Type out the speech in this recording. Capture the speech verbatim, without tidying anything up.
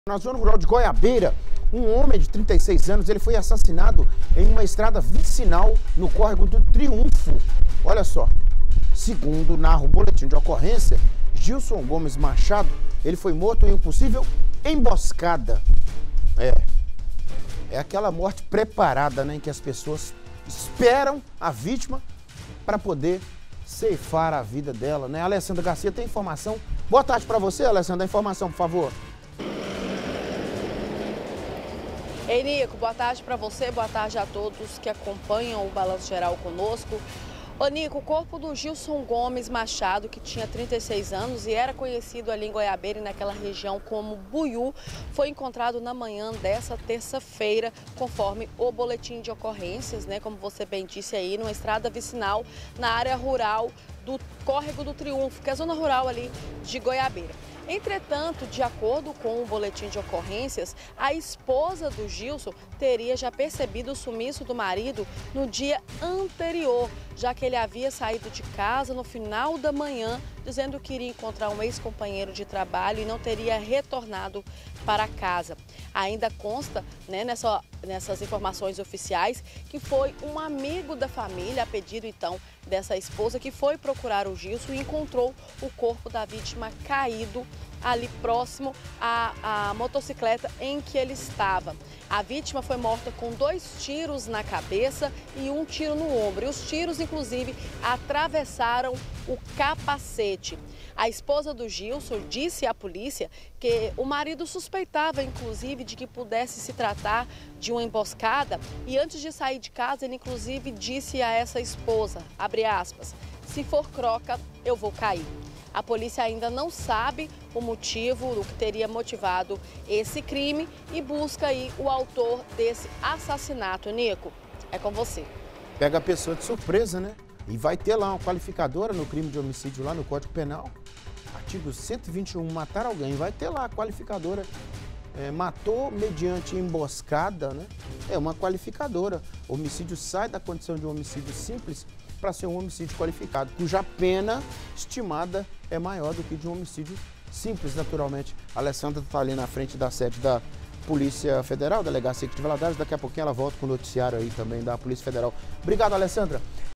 Na zona rural de Goiabeira, um homem de trinta e seis anos, ele foi assassinado em uma estrada vicinal no córrego do Triunfo. Olha só, segundo narra o boletim de ocorrência, Gilson Gomes Machado, ele foi morto em uma possível emboscada. É, é aquela morte preparada, né, em que as pessoas esperam a vítima para poder ceifar a vida dela, né? A Alessandra Garcia tem informação. Boa tarde para você, Alessandra, a informação, por favor. Ei, Nico, boa tarde para você, boa tarde a todos que acompanham o Balanço Geral conosco. Ô, Nico, o corpo do Gilson Gomes Machado, que tinha trinta e seis anos e era conhecido ali em Goiabeira e naquela região como Buiú, foi encontrado na manhã dessa terça-feira, conforme o boletim de ocorrências, né? Como você bem disse aí, numa estrada vicinal na área rural do Córrego do Triunfo, que é a zona rural ali de Goiabeira. Entretanto, de acordo com o boletim de ocorrências, a esposa do Gilson teria já percebido o sumiço do marido no dia anterior, já que ele havia saído de casa no final da manhã, dizendo que iria encontrar um ex-companheiro de trabalho e não teria retornado para casa. Ainda consta, né, nessa, nessas informações oficiais que foi um amigo da família, a pedido então dessa esposa, que foi procurar o Gilson e encontrou o corpo da vítima caído ali próximo à, à motocicleta em que ele estava. A vítima foi morta com dois tiros na cabeça e um tiro no ombro. E os tiros, inclusive, atravessaram o capacete. A esposa do Gilson disse à polícia que o marido suspeitava, inclusive, de que pudesse se tratar de uma emboscada. E antes de sair de casa, ele, inclusive, disse a essa esposa, abre aspas, se for croca, eu vou cair. A polícia ainda não sabe o motivo, o que teria motivado esse crime e busca aí o autor desse assassinato. Nico, é com você. Pega a pessoa de surpresa, né? E vai ter lá uma qualificadora no crime de homicídio lá no Código Penal. Artigo cento e vinte e um, matar alguém. Vai ter lá a qualificadora. É, matou mediante emboscada, né? É uma qualificadora. O homicídio sai da condição de um homicídio simples para ser um homicídio qualificado, cuja pena estimada é maior do que de um homicídio simples, naturalmente. A Alessandra está ali na frente da sede da Polícia Federal, Delegacia de Valadares. Daqui a pouquinho ela volta com o noticiário aí também da Polícia Federal. Obrigado, Alessandra.